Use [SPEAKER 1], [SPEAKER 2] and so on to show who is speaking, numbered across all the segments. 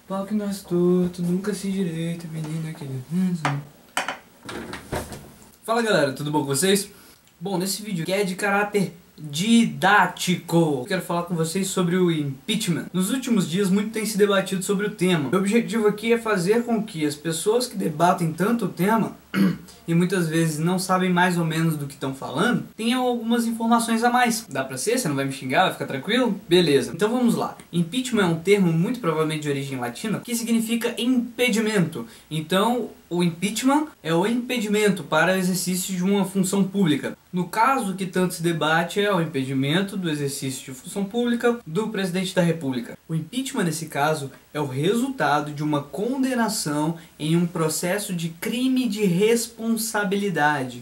[SPEAKER 1] Pau que nasce torto, nunca se direita, menina que... Fala galera, tudo bom com vocês? Bom, nesse vídeo que é de caráter didático, eu quero falar com vocês sobre o impeachment. Nos últimos dias muito tem se debatido sobre o tema. O objetivo aqui é fazer com que as pessoas que debatem tanto o tema e muitas vezes não sabem mais ou menos do que estão falando, tenham algumas informações a mais. Dá pra ser? Você não vai me xingar? Vai ficar tranquilo? Beleza. Então vamos lá. Impeachment é um termo muito provavelmente de origem latina que significa impedimento. Então o impeachment é o impedimento para o exercício de uma função pública. No caso que tanto se debate é o impedimento do exercício de função pública do presidente da República. O impeachment nesse caso é o resultado de uma condenação em um processo de crime de responsabilidade.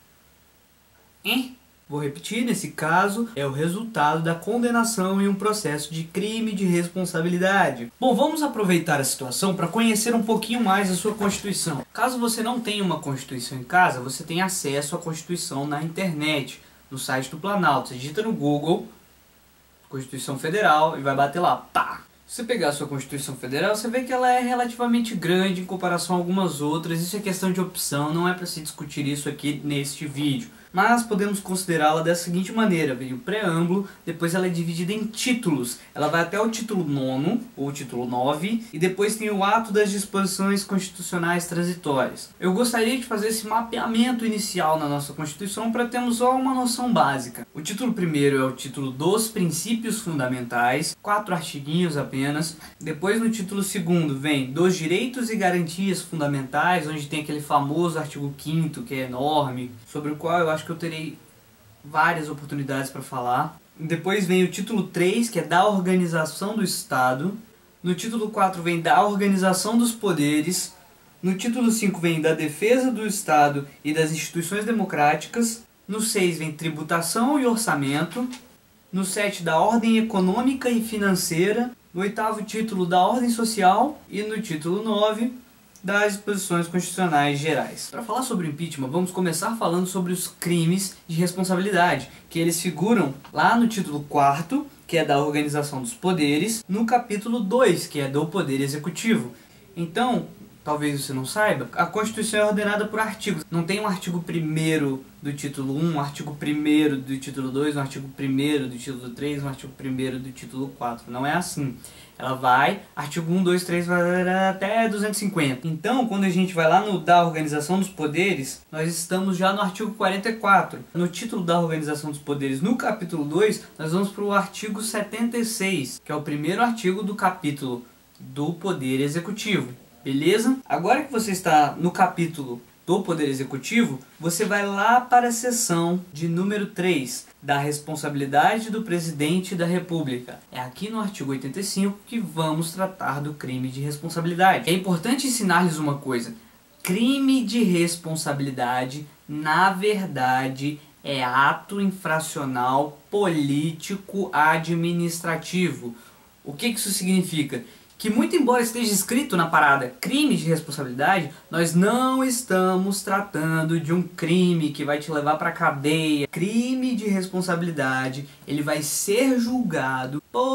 [SPEAKER 1] Vou repetir, nesse caso é o resultado da condenação em um processo de crime de responsabilidade. Bom, vamos aproveitar a situação para conhecer um pouquinho mais a sua Constituição. Caso você não tenha uma Constituição em casa, você tem acesso à Constituição na internet, no site do Planalto. Você digita no Google Constituição Federal e vai bater lá, pá! Se você pegar a sua Constituição Federal, você vê que ela é relativamente grande em comparação a algumas outras. Isso é questão de opção, não é para se discutir isso aqui neste vídeo. Mas podemos considerá-la da seguinte maneira: vem o preâmbulo, depois ela é dividida em títulos. Ela vai até o título 9 ou título 9 e depois tem o ato das disposições constitucionais transitórias. Eu gostaria de fazer esse mapeamento inicial na nossa Constituição para termos só uma noção básica. O título primeiro é o título dos princípios fundamentais, 4 artiguinhos apenas. Depois no título segundo vem dos direitos e garantias fundamentais, onde tem aquele famoso artigo 5º que é enorme, sobre o qual eu acho que eu terei várias oportunidades para falar. Depois vem o título 3, que é da organização do Estado. No título 4 vem da organização dos poderes. No título 5 vem da defesa do Estado e das instituições democráticas. No 6 vem tributação e orçamento. No 7 da ordem econômica e financeira. No 8º título da ordem social. E no título 9 das disposições constitucionais gerais. Para falar sobre o impeachment, vamos começar falando sobre os crimes de responsabilidade, que eles figuram lá no título 4º, que é da organização dos poderes, no capítulo 2, que é do poder executivo. Então, talvez você não saiba, a Constituição é ordenada por artigos. Não tem um artigo 1º do título 1, um artigo 1º do título 2, um artigo 1º do título 3, um artigo 1º do título 4. Não é assim. Ela vai, artigo 1, 2, 3, vai até 250. Então, quando a gente vai lá no da organização dos poderes, nós estamos já no artigo 44. No título da organização dos poderes, no capítulo 2, nós vamos para o artigo 76, que é o primeiro artigo do capítulo do poder executivo. Beleza? Agora que você está no capítulo do Poder Executivo, você vai lá para a seção de número 3, da responsabilidade do Presidente da República. É aqui no artigo 85 que vamos tratar do crime de responsabilidade. É importante ensinar-lhes uma coisa: crime de responsabilidade, na verdade, é ato infracional político administrativo. O que isso significa? Que muito embora esteja escrito na parada crime de responsabilidade, nós não estamos tratando de um crime que vai te levar para cadeia. Crime de responsabilidade, ele vai ser julgado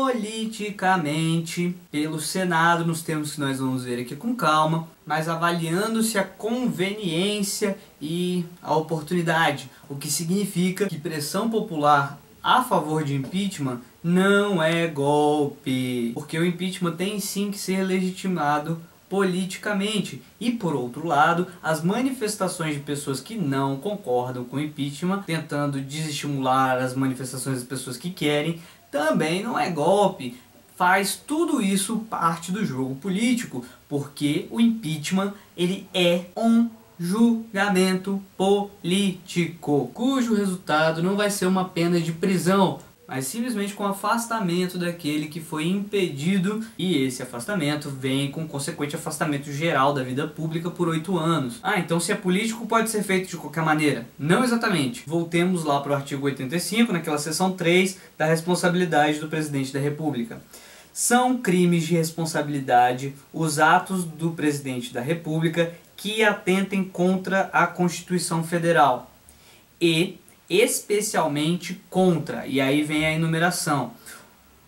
[SPEAKER 1] politicamente pelo Senado, nos termos que nós vamos ver aqui com calma, mas avaliando-se a conveniência e a oportunidade, o que significa que pressão popular a favor de impeachment não é golpe, porque o impeachment tem sim que ser legitimado politicamente. E por outro lado, as manifestações de pessoas que não concordam com o impeachment, tentando desestimular as manifestações das pessoas que querem, também não é golpe. Faz tudo isso parte do jogo político, porque o impeachment ele é um julgamento político, cujo resultado não vai ser uma pena de prisão, mas simplesmente com afastamento daquele que foi impedido, e esse afastamento vem com consequente afastamento geral da vida pública por 8 anos. Então se é político pode ser feito de qualquer maneira? Não exatamente. Voltemos lá para o artigo 85, naquela seção 3 da responsabilidade do Presidente da República. São crimes de responsabilidade os atos do Presidente da República que atentem contra a Constituição Federal e especialmente contra, e aí vem a enumeração,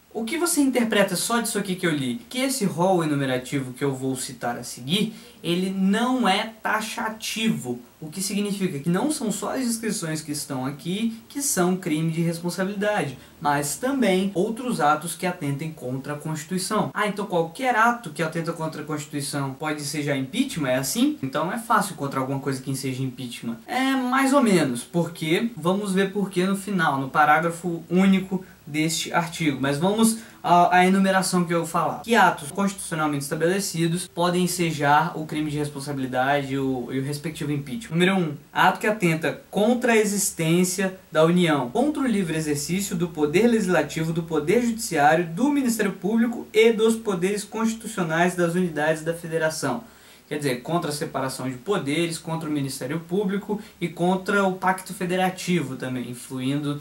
[SPEAKER 1] O que você interpreta só disso aqui que eu li? Que esse rol enumerativo que eu vou citar a seguir, ele não é taxativo. O que significa que não são só as inscrições que estão aqui que são crime de responsabilidade, mas também outros atos que atentem contra a Constituição. Ah, então qualquer ato que atenta contra a Constituição pode ser já impeachment? É assim? Então é fácil encontrar alguma coisa que seja impeachment. É mais ou menos, porque vamos ver porquê no final, no parágrafo único deste artigo. Mas vamos à enumeração que eu vou falar. Que atos constitucionalmente estabelecidos podem ensejar o crime de responsabilidade e o respectivo impeachment? Número 1. Ato que atenta contra a existência da União, contra o livre exercício do poder legislativo, do poder judiciário, do Ministério Público e dos poderes constitucionais das unidades da Federação. Quer dizer, contra a separação de poderes, contra o Ministério Público e contra o Pacto Federativo também, influindo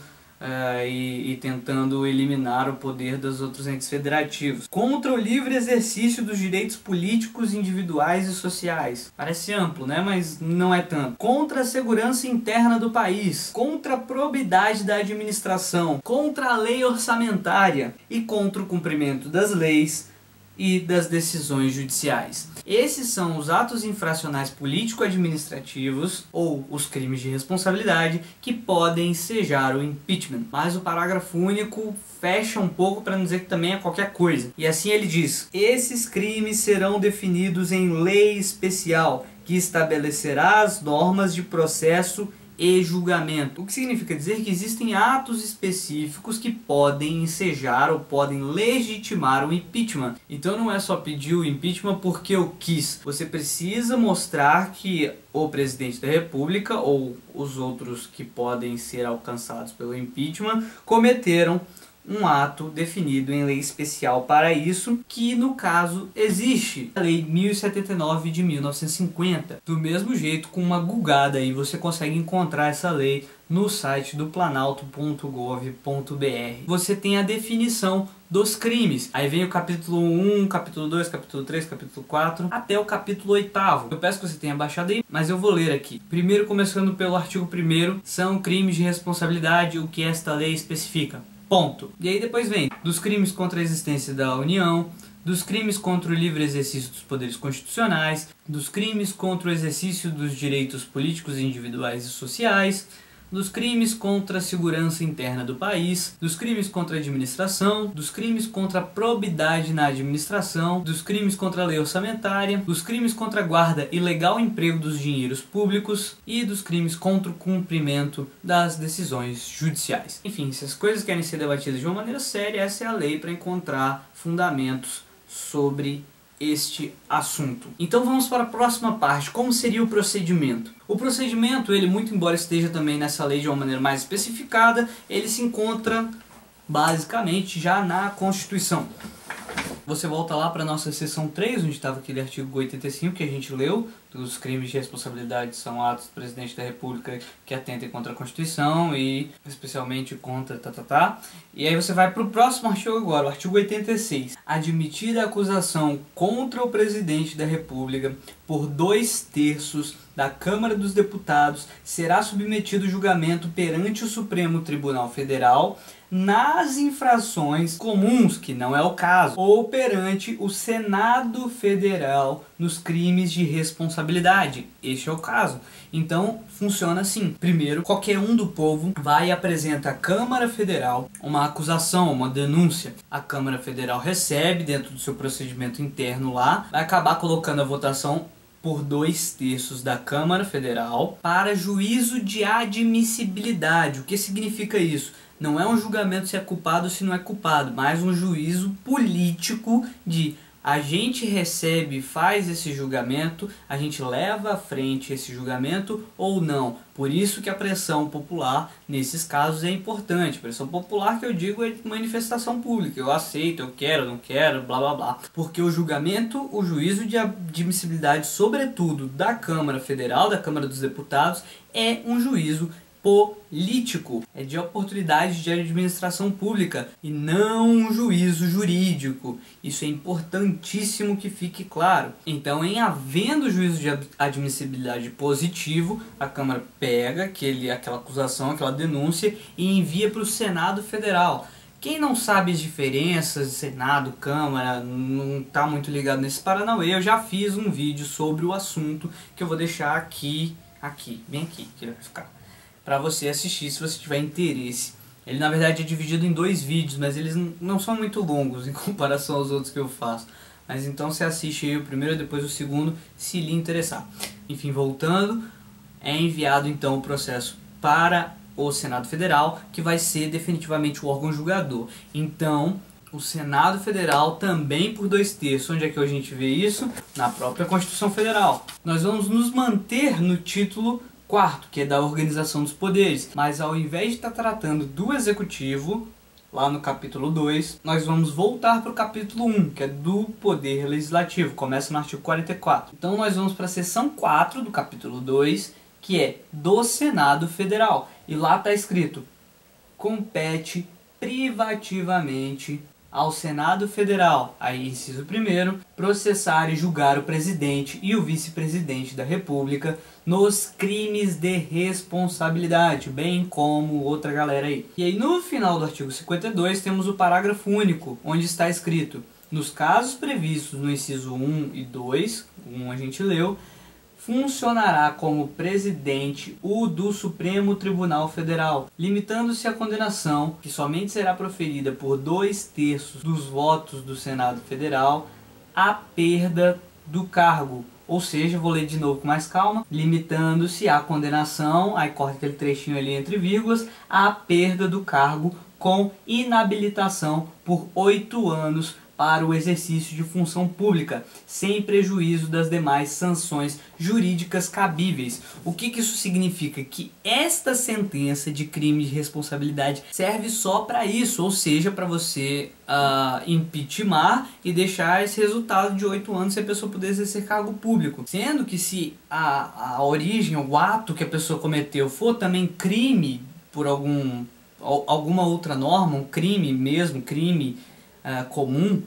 [SPEAKER 1] e tentando eliminar o poder dos outros entes federativos. Contra o livre exercício dos direitos políticos individuais e sociais. Parece amplo, né? Mas não é tanto. Contra a segurança interna do país. Contra a probidade da administração. Contra a lei orçamentária. E contra o cumprimento das leis e das decisões judiciais. Esses são os atos infracionais político-administrativos ou os crimes de responsabilidade que podem ensejar o impeachment. Mas o parágrafo único fecha um pouco para não dizer que também é qualquer coisa. E assim ele diz: esses crimes serão definidos em lei especial que estabelecerá as normas de processo e julgamento. O que significa dizer que existem atos específicos que podem ensejar ou podem legitimar o impeachment. Então não é só pedir o impeachment porque eu quis. Você precisa mostrar que o presidente da República ou os outros que podem ser alcançados pelo impeachment cometeram um ato definido em lei especial para isso, que no caso existe a Lei 1079 de 1950. Do mesmo jeito, com uma googada aí você consegue encontrar essa lei no site do planalto.gov.br. Você tem a definição dos crimes. Aí vem o capítulo 1, capítulo 2, capítulo 3, capítulo 4, até o capítulo 8º. Eu peço que você tenha baixado aí, mas eu vou ler aqui. Primeiro, começando pelo artigo 1º, são crimes de responsabilidade, o que esta lei especifica. Ponto. E aí depois vem dos crimes contra a existência da União, dos crimes contra o livre exercício dos poderes constitucionais, dos crimes contra o exercício dos direitos políticos individuais e sociais, dos crimes contra a segurança interna do país, dos crimes contra a administração, dos crimes contra a probidade na administração, dos crimes contra a lei orçamentária, dos crimes contra a guarda e legal emprego dos dinheiros públicos e dos crimes contra o cumprimento das decisões judiciais. Enfim, se as coisas querem ser debatidas de uma maneira séria, essa é a lei para encontrar fundamentos sobre este assunto. Então vamos para a próxima parte. Como seria o procedimento? O procedimento, ele, muito embora esteja também nessa lei de uma maneira mais especificada, ele se encontra basicamente já na Constituição. Você volta lá para a nossa seção 3, onde estava aquele artigo 85 que a gente leu, dos crimes de responsabilidade são atos do presidente da República que atentem contra a Constituição e especialmente contra E aí você vai para o próximo artigo agora, o artigo 86. Admitida a acusação contra o presidente da República por 2/3 da Câmara dos Deputados, será submetido ao julgamento perante o Supremo Tribunal Federal nas infrações comuns, que não é o caso, ou perante o Senado Federal nos crimes de responsabilidade. Este é o caso. Então, funciona assim. Primeiro, qualquer um do povo vai e apresenta à Câmara Federal uma acusação, uma denúncia. A Câmara Federal recebe dentro do seu procedimento interno lá, vai acabar colocando a votação por 2/3 da Câmara Federal para juízo de admissibilidade. O que significa isso? Não é um julgamento se é culpado ou se não é culpado, mas um juízo político de a gente recebe, faz esse julgamento, a gente leva à frente esse julgamento ou não. Por isso que a pressão popular, nesses casos, é importante. Pressão popular que eu digo é manifestação pública. Eu aceito, eu quero, não quero, blá blá blá. Porque o julgamento, o juízo de admissibilidade, sobretudo da Câmara Federal, da Câmara dos Deputados, é um juízo político, é de oportunidade de administração pública e não um juízo jurídico. Isso é importantíssimo que fique claro. Então, em havendo juízo de admissibilidade positivo, a Câmara pega aquela acusação, aquela denúncia e envia para o Senado Federal, Quem não sabe as diferenças de Senado, Câmara, não tá muito ligado nesse paranauê, eu já fiz um vídeo sobre o assunto que eu vou deixar bem aqui, que vai ficar, para você assistir se você tiver interesse. Ele na verdade é dividido em 2 vídeos, mas eles não são muito longos em comparação aos outros que eu faço. Mas então você assiste aí o primeiro e depois o segundo, se lhe interessar. Enfim, voltando, é enviado então o processo para o Senado Federal, que vai ser definitivamente o órgão julgador. Então, o Senado Federal também por 2/3. Onde é que a gente vê isso? Na própria Constituição Federal. Nós vamos nos manter no título 4º, que é da organização dos poderes. Mas ao invés de estar tratando do Executivo, lá no capítulo 2, nós vamos voltar para o capítulo 1, que é do Poder Legislativo. Começa no artigo 44. Então nós vamos para a seção 4 do capítulo 2, que é do Senado Federal. E lá está escrito: compete privativamente ao Senado Federal, aí inciso 1º, processar e julgar o presidente e o vice-presidente da República nos crimes de responsabilidade, bem como outra galera aí. E aí no final do artigo 52 temos o parágrafo único, onde está escrito: nos casos previstos no inciso 1 e 2, a gente leu, funcionará como presidente o do Supremo Tribunal Federal, limitando-se a condenação, que somente será proferida por 2/3 dos votos do Senado Federal, à perda do cargo. Ou seja, vou ler de novo com mais calma: limitando-se a condenação, aí corta aquele trechinho ali entre vírgulas, à perda do cargo com inabilitação por 8 anos para o exercício de função pública, sem prejuízo das demais sanções jurídicas cabíveis. O que isso significa? Que esta sentença de crime de responsabilidade serve só para isso, ou seja, para você impeachmentar e deixar esse resultado de 8 anos se a pessoa puder exercer cargo público. Sendo que se a origem, o ato que a pessoa cometeu for também crime por alguma outra norma, um crime mesmo, crime comum,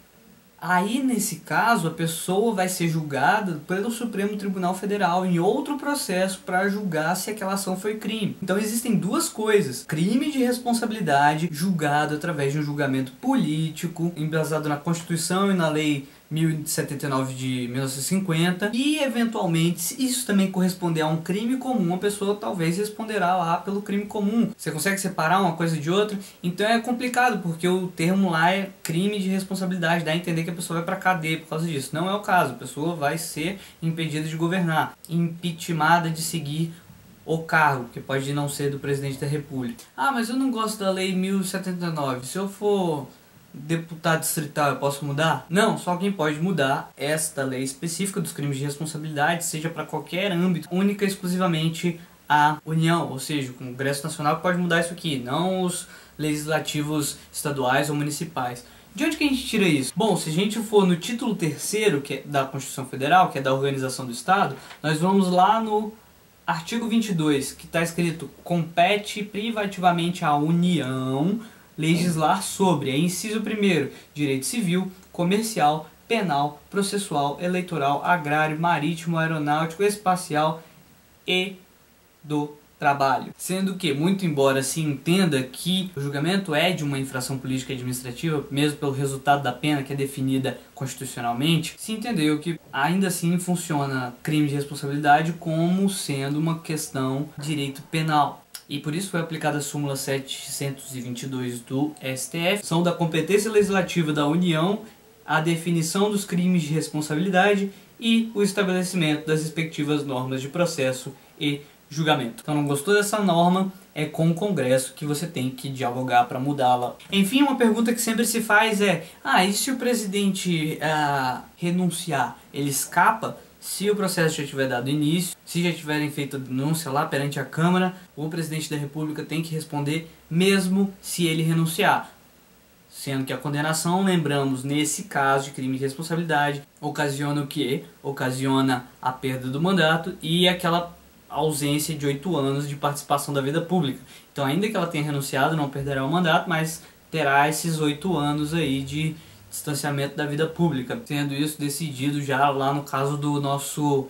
[SPEAKER 1] aí nesse caso a pessoa vai ser julgada pelo Supremo Tribunal Federal em outro processo para julgar se aquela ação foi crime. Então existem 2 coisas: crime de responsabilidade julgado através de um julgamento político embasado na Constituição e na Lei 1079 de 1950, e eventualmente, se isso também corresponder a um crime comum, a pessoa talvez responderá lá pelo crime comum. Você consegue separar uma coisa de outra? Então é complicado, porque o termo lá é crime de responsabilidade, dá a entender que a pessoa vai para cadeia por causa disso. Não é o caso, a pessoa vai ser impedida de governar, impeachmentada de seguir o cargo, que pode não ser do presidente da República. Ah, mas eu não gosto da Lei 1079, se eu for deputado distrital eu posso mudar? Não, só quem pode mudar esta lei específica dos crimes de responsabilidade, seja para qualquer âmbito, única e exclusivamente a União, ou seja, o Congresso Nacional pode mudar isso aqui, não os legislativos estaduais ou municipais. De onde que a gente tira isso? Bom, se a gente for no título 3º, que é da Constituição Federal, que é da organização do Estado, nós vamos lá no artigo 22, que está escrito: compete privativamente à União legislar sobre, inciso 1º, direito civil, comercial, penal, processual, eleitoral, agrário, marítimo, aeronáutico, espacial e do trabalho. Sendo que, muito embora se entenda que o julgamento é de uma infração política e administrativa, mesmo pelo resultado da pena que é definida constitucionalmente, se entendeu que ainda assim funciona crime de responsabilidade como sendo uma questão de direito penal. E por isso foi aplicada a súmula 722 do STF. São da competência legislativa da União a definição dos crimes de responsabilidade e o estabelecimento das respectivas normas de processo e julgamento. Então, não gostou dessa norma? É com o Congresso que você tem que dialogar para mudá-la. Enfim, uma pergunta que sempre se faz é: e se o presidente renunciar, ele escapa? Se o processo já tiver dado início, se já tiverem feito a denúncia lá perante a Câmara, o presidente da República tem que responder mesmo se ele renunciar. Sendo que a condenação, lembramos, nesse caso de crime de responsabilidade, ocasiona o quê? Ocasiona a perda do mandato e aquela ausência de 8 anos de participação da vida pública. Então, ainda que ela tenha renunciado, não perderá o mandato, mas terá esses 8 anos aí de distanciamento da vida pública, sendo isso decidido já lá no caso do nosso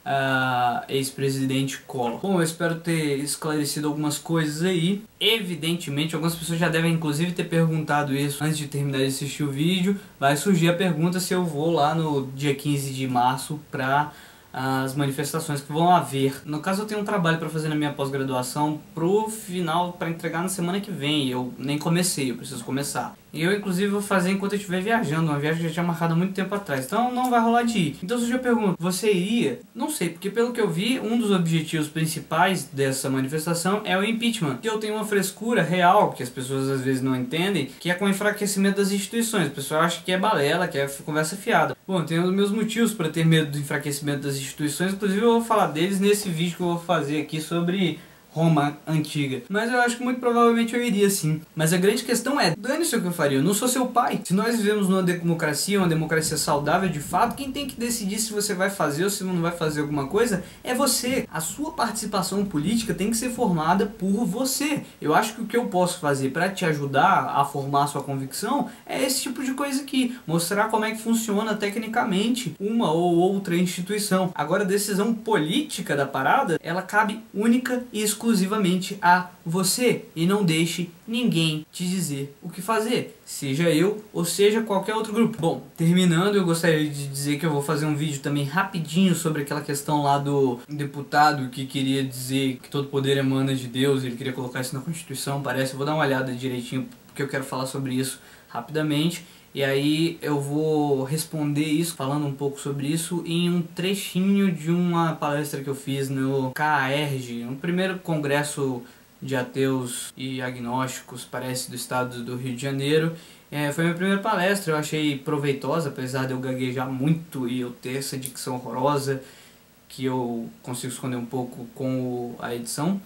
[SPEAKER 1] ex-presidente Collor. Bom, eu espero ter esclarecido algumas coisas aí. Evidentemente, algumas pessoas já devem inclusive ter perguntado isso antes de terminar de assistir o vídeo. Vai surgir a pergunta se eu vou lá no dia 15 de março para as manifestações que vão haver. No caso, eu tenho um trabalho para fazer na minha pós-graduação pro final, para entregar na semana que vem. Eu nem comecei, eu preciso começar. E eu inclusive vou fazer enquanto eu estiver viajando, uma viagem que eu já tinha marcado há muito tempo atrás. Então não vai rolar de ir. Então se eu pergunto, você iria? Não sei, porque pelo que eu vi, um dos objetivos principais dessa manifestação é o impeachment. Que eu tenho uma frescura real, que as pessoas às vezes não entendem, que é com o enfraquecimento das instituições. O pessoal acha que é balela, que é conversa fiada. Bom, tenho os meus motivos para ter medo do enfraquecimento das instituições, inclusive eu vou falar deles nesse vídeo que eu vou fazer aqui sobre Roma antiga. Mas eu acho que muito provavelmente eu iria sim. Mas a grande questão é, dane-se o que eu faria, eu não sou seu pai. Se nós vivemos numa democracia, uma democracia saudável de fato, quem tem que decidir se você vai fazer ou se não vai fazer alguma coisa é você. A sua participação política tem que ser formada por você. Eu acho que o que eu posso fazer para te ajudar a formar a sua convicção é esse tipo de coisa aqui. Mostrar como é que funciona tecnicamente uma ou outra instituição. Agora a decisão política da parada, ela cabe única e exclusivamente a você, e não deixe ninguém te dizer o que fazer, seja eu ou seja qualquer outro grupo. Bom, terminando, eu gostaria de dizer que eu vou fazer um vídeo também rapidinho sobre aquela questão lá do deputado que queria dizer que todo poder emana de Deus, ele queria colocar isso na Constituição, parece. Eu vou dar uma olhada direitinho porque eu quero falar sobre isso rapidamente. E aí eu vou responder isso, falando um pouco sobre isso, em um trechinho de uma palestra que eu fiz no CAERJ, no primeiro congresso de ateus e agnósticos, parece, do estado do Rio de Janeiro. Foi a minha primeira palestra, eu achei proveitosa, apesar de eu gaguejar muito e eu ter essa dicção horrorosa, que eu consigo esconder um pouco com a edição.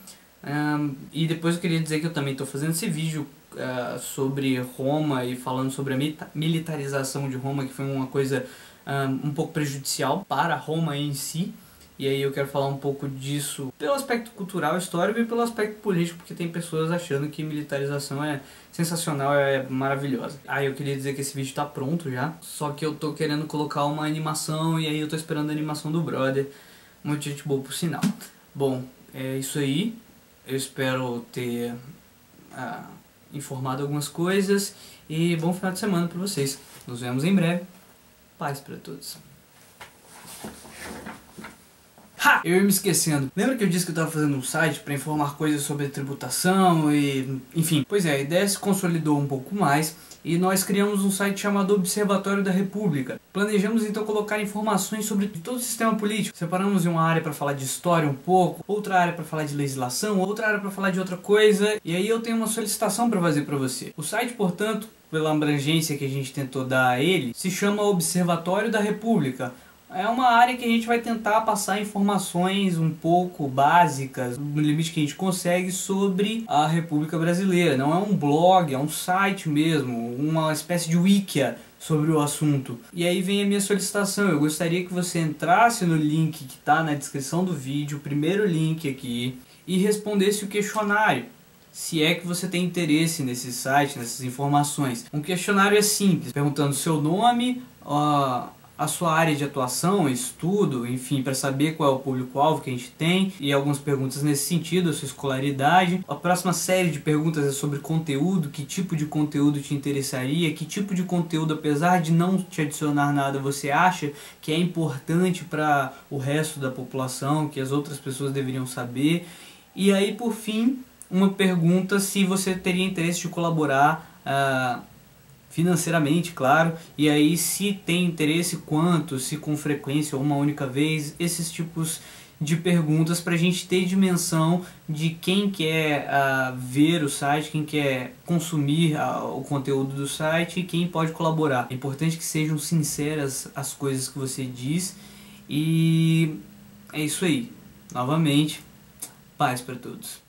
[SPEAKER 1] E depois eu queria dizer que eu também estou fazendo esse vídeo sobre Roma e falando sobre a militarização de Roma, que foi uma coisa um pouco prejudicial para Roma em si. E aí eu quero falar um pouco disso pelo aspecto cultural, histórico e pelo aspecto político, porque tem pessoas achando que militarização é sensacional, é maravilhosa. Aí eu queria dizer que esse vídeo está pronto já, só que eu tô querendo colocar uma animação e aí eu tô esperando a animação do brother. Muito gente boa por sinal. Bom, é isso aí. Eu espero ter informado algumas coisas e bom final de semana para vocês. Nos vemos em breve. Paz para todos. Ha! Eu ia me esquecendo. Lembra que eu disse que eu estava fazendo um site para informar coisas sobre tributação e... enfim. Pois é, a ideia se consolidou um pouco mais e nós criamos um site chamado Observatório da República. Planejamos então colocar informações sobre todo o sistema político. Separamos uma área para falar de história um pouco, outra área para falar de legislação, outra área para falar de outra coisa. E aí eu tenho uma solicitação para fazer para você. O site, portanto, pela abrangência que a gente tentou dar a ele, se chama Observatório da República. É uma área que a gente vai tentar passar informações um pouco básicas, no limite que a gente consegue, sobre a República Brasileira. Não é um blog, é um site mesmo, uma espécie de wikia sobre o assunto. E aí vem a minha solicitação. Eu gostaria que você entrasse no link que está na descrição do vídeo, o primeiro link aqui, e respondesse o questionário. Se é que você tem interesse nesse site, nessas informações. Um questionário é simples, perguntando seu nome, a sua área de atuação, estudo, enfim, para saber qual é o público-alvo que a gente tem, e algumas perguntas nesse sentido, a sua escolaridade. A próxima série de perguntas é sobre conteúdo, que tipo de conteúdo te interessaria, que tipo de conteúdo, apesar de não te adicionar nada, você acha que é importante para o resto da população, que as outras pessoas deveriam saber. E aí, por fim, uma pergunta se você teria interesse de colaborar financeiramente, claro, e aí se tem interesse, quanto, se com frequência ou uma única vez, esses tipos de perguntas para a gente ter dimensão de quem quer ver o site, quem quer consumir o conteúdo do site e quem pode colaborar. É importante que sejam sinceras as coisas que você diz e é isso aí. Novamente, paz para todos.